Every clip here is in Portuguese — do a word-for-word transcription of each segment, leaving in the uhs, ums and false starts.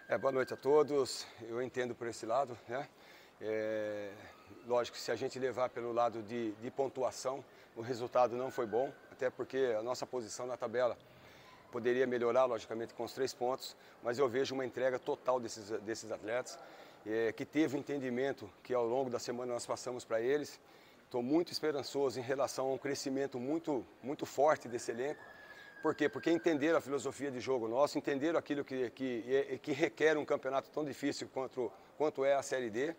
É, boa noite a todos. Eu entendo por esse lado, né? É, lógico que se a gente levar pelo lado de, de pontuação, o resultado não foi bom, até porque a nossa posição na tabela poderia melhorar, logicamente, com os três pontos, mas eu vejo uma entrega total desses, desses atletas, é, que teve o entendimento que ao longo da semana nós passamos para eles. Estou muito esperançoso em relação a um crescimento muito, muito forte desse elenco. Por quê? Porque entenderam a filosofia de jogo nosso, entenderam aquilo que, que, que requer um campeonato tão difícil quanto, quanto é a Série D.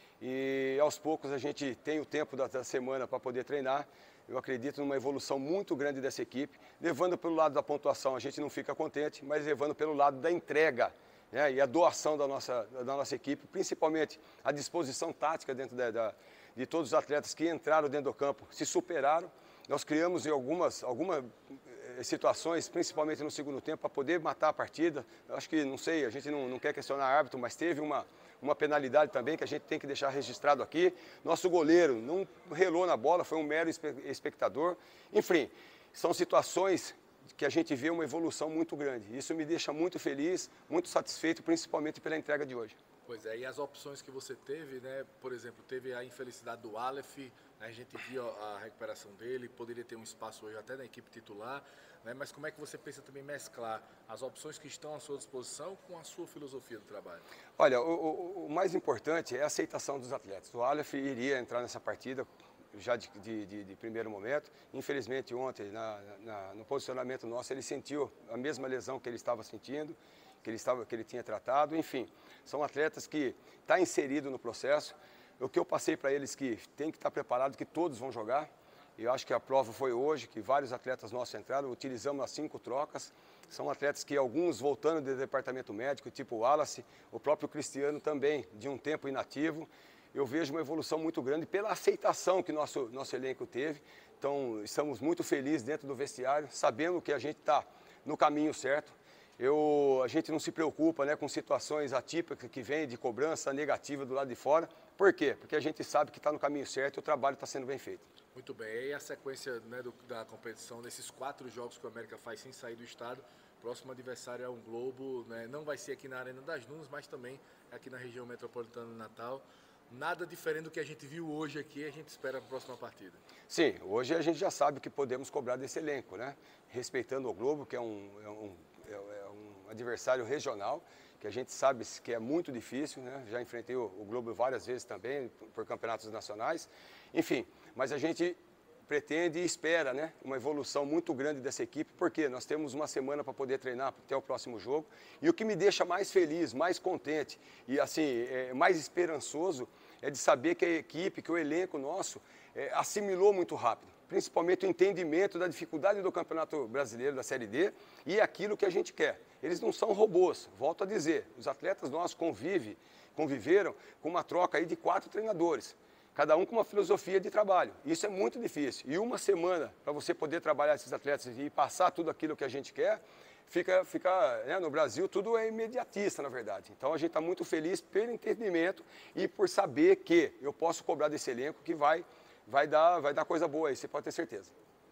E aos poucos a gente tem o tempo da, da semana para poder treinar. Eu acredito numa evolução muito grande dessa equipe. Levando pelo lado da pontuação, a gente não fica contente, mas levando pelo lado da entrega, né, e a doação da nossa, da nossa equipe, principalmente a disposição tática dentro da, da, de todos os atletas que entraram dentro do campo, se superaram. Nós criamos em algumas, algumas situações, principalmente no segundo tempo, para poder matar a partida. Eu acho que, não sei, a gente não, não quer questionar árbitro, mas teve uma, uma penalidade também que a gente tem que deixar registrado aqui. Nosso goleiro não relou na bola, foi um mero espectador. Enfim, são situações que a gente vê uma evolução muito grande. Isso me deixa muito feliz, muito satisfeito, principalmente pela entrega de hoje. Pois é, e as opções que você teve, né? Por exemplo, teve a infelicidade do Aleph, né? A gente viu a recuperação dele, poderia ter um espaço hoje até na equipe titular, né? Mas como é que você pensa também mesclar as opções que estão à sua disposição com a sua filosofia do trabalho? Olha, o, o, o mais importante é a aceitação dos atletas. O Aleph iria entrar nessa partida já de, de, de, de primeiro momento. Infelizmente, ontem, na, na, no posicionamento nosso, ele sentiu a mesma lesão que ele estava sentindo, que ele, estava, que ele tinha tratado. Enfim, são atletas que estão inseridos no processo. O que eu passei para eles que tem que estar preparado, que todos vão jogar. Eu acho que a prova foi hoje, que vários atletas nossos entraram, utilizamos as cinco trocas. São atletas que alguns voltando do departamento médico, tipo o Wallace, o próprio Cristiano também, de um tempo inativo. Eu vejo uma evolução muito grande pela aceitação que nosso, nosso elenco teve. Então, estamos muito felizes dentro do vestiário, sabendo que a gente está no caminho certo. Eu, a gente não se preocupa, né, com situações atípicas que vêm de cobrança negativa do lado de fora. Por quê? Porque a gente sabe que está no caminho certo e o trabalho está sendo bem feito. Muito bem, e a sequência, né, do, da competição, desses quatro jogos que o América faz sem sair do estado, o próximo adversário é um Globo, né, não vai ser aqui na Arena das Dunas, mas também aqui na região metropolitana de Natal. Nada diferente do que a gente viu hoje aqui, a gente espera a próxima partida. Sim, hoje a gente já sabe o que podemos cobrar desse elenco, né? Respeitando o Globo, que é um, é um, é um adversário regional, que a gente sabe que é muito difícil, né? Já enfrentei o, o Globo várias vezes também, por, por campeonatos nacionais. Enfim, mas a gente pretende e espera, né, uma evolução muito grande dessa equipe, porque nós temos uma semana para poder treinar até o próximo jogo. E o que me deixa mais feliz, mais contente e assim, é, mais esperançoso é de saber que a equipe, que o elenco nosso é, assimilou muito rápido, principalmente o entendimento da dificuldade do Campeonato Brasileiro da Série D e aquilo que a gente quer. Eles não são robôs, volto a dizer, os atletas nossos convivem, conviveram com uma troca aí de quatro treinadores. Cada um com uma filosofia de trabalho. Isso é muito difícil. E uma semana para você poder trabalhar esses atletas e passar tudo aquilo que a gente quer, fica, fica né, no Brasil tudo é imediatista, na verdade. Então a gente está muito feliz pelo entendimento e por saber que eu posso cobrar desse elenco que vai, vai, dar, vai dar coisa boa aí, você pode ter certeza.